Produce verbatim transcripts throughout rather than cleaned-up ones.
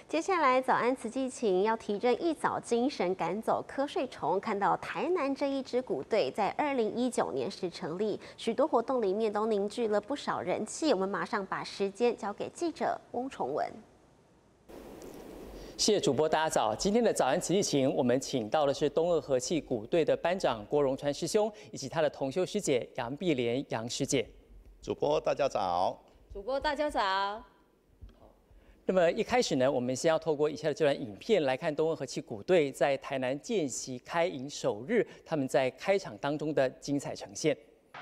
接下来早安慈济情要提振一早精神，赶走瞌睡虫。看到台南这一支鼓队在二零一九年时成立，许多活动里面都凝聚了不少人气。我们马上把时间交给记者翁崇文。 谢谢主播，大家早。今天的早安慈济情，我们请到的是东二和气鼓队的班长郭荣川师兄，以及他的同修师姐杨碧莲杨师姐。 主播大家早。 主播大家早。 那么一开始呢，我们先要透过以下的这段影片来看东二和气鼓队在台南见习开营首日，他们在开场当中的精彩呈现。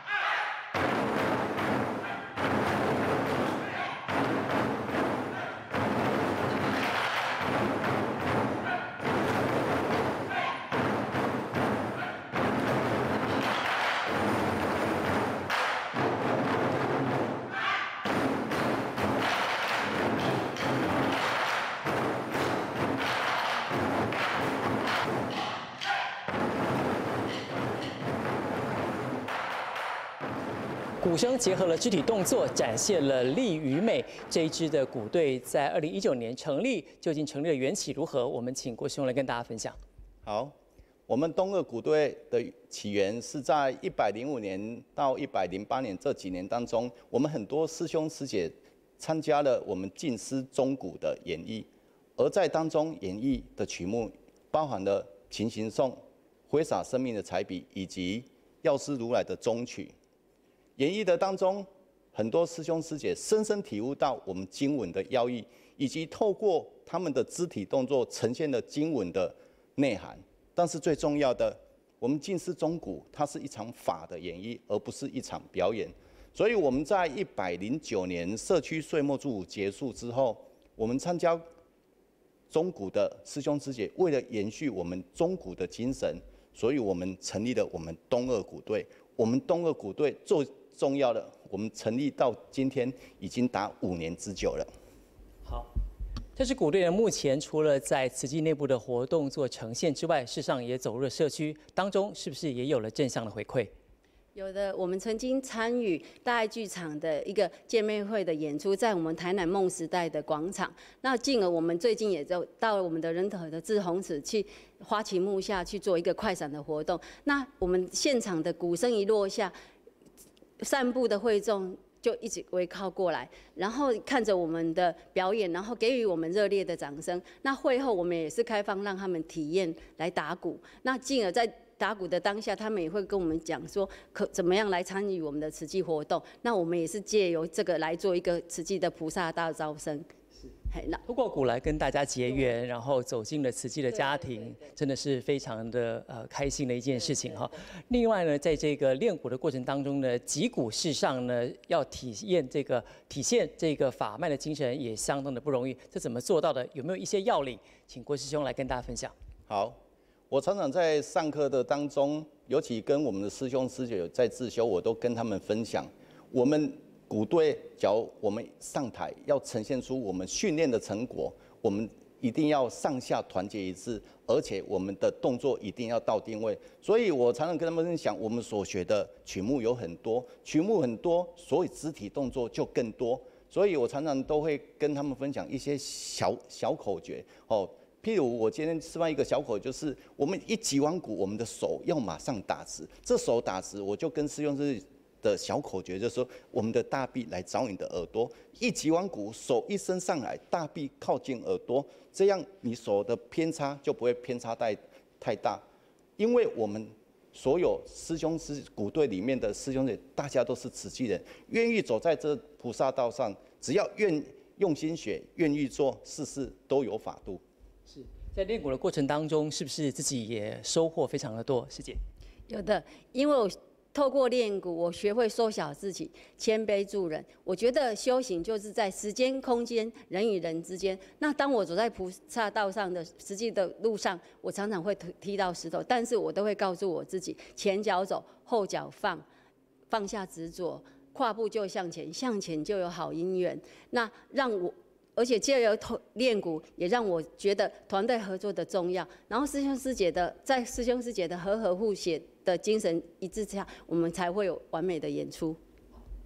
鼓声结合了肢体动作，展现了力与美。这一支的鼓队在二零一九年成立，究竟成立的缘起如何？我们请郭师兄来跟大家分享。 好，我们东二鼓队的起源是在一百零五年到一百零八年这几年当中，我们很多师兄师姐参加了我们进师中鼓的演绎，而在当中演绎的曲目包含了琴行颂、挥洒生命的彩笔以及药师如来的终曲。演绎的当中，很多师兄师姐深深体悟到我们经文的要义，以及透过他们的肢体动作呈现了经文的内涵。但是最重要的，我们进师中鼓，它是一场法的演绎，而不是一场表演。所以我们在一百零九年社区岁末祝福结束之后，我们参加中鼓的师兄师姐，为了延续我们中鼓的精神，所以我们成立了我们东二鼓队。我们东二鼓队做重要的，我们成立到今天已经达五年之久了。 好，这支鼓队呢，目前除了在慈济内部的活动做呈现之外，事实上也走入了社区当中，是不是也有了正向的回馈？ 有的，我们曾经参与大爱剧场的一个见面会的演出，在我们台南梦时代的广场。那进而我们最近也就到了我们的仁德的志宏祠去花旗木下去做一个快闪的活动。那我们现场的鼓声一落下，散步的会众就一直围靠过来，然后看着我们的表演，然后给予我们热烈的掌声。那会后我们也是开放让他们体验来打鼓，那进而在打鼓的当下，他们也会跟我们讲说，可怎么样来参与我们的慈济活动。那我们也是借由这个来做一个慈济的菩萨大招生。 是，通过鼓来跟大家结缘，然后走进了慈济的家庭，真的是非常的呃开心的一件事情哈。另外呢，在这个练鼓的过程当中呢，击鼓事上呢，要体验这个体现这个法脉的精神，也相当的不容易。这怎么做到的？有没有一些要领？请郭师兄来跟大家分享。 好。我常常在上课的当中，尤其跟我们的师兄师姐在自修，我都跟他们分享，我们鼓队，假如我们上台要呈现出我们训练的成果，我们一定要上下团结一致，而且我们的动作一定要到定位。所以我常常跟他们分享，我们所学的曲目有很多，曲目很多，所以肢体动作就更多。所以我常常都会跟他们分享一些小小口诀哦。譬如我今天示范一个小口，就是我们一击完鼓，我们的手要马上打直。这手打直，我就跟师兄师的小口诀，就是说我们的大臂来找你的耳朵。一击完鼓，手一伸上来，大臂靠近耳朵，这样你手的偏差就不会偏差太太大。因为我们所有师兄师鼓队里面的师兄姐，大家都是慈济人，愿意走在这菩萨道上，只要愿用心学，愿意做，事事都有法度。 是在练鼓的过程当中，是不是自己也收获非常的多？师姐， 有的，因为我透过练鼓，我学会缩小自己，谦卑助人。我觉得修行就是在时间、空间、人与人之间。那当我走在菩萨道上的实际的路上，我常常会踢到石头，但是我都会告诉我自己：前脚走，后脚放，放下执着，跨步就向前，向前就有好姻缘。那让我。而且借由练鼓，也让我觉得团队合作的重要。然后师兄师姐的，在师兄师姐的和和互协的精神一致下，我们才会有完美的演出。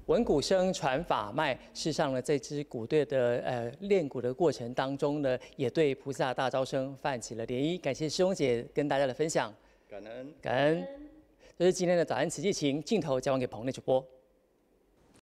闻鼓声传法脉。事实上呢，这支鼓队的呃练鼓的过程当中呢，也对菩萨大招生泛起了涟漪。感谢师兄姐跟大家的分享， 感恩感恩。这是今天的早安慈济情，镜头交还给棚内主播。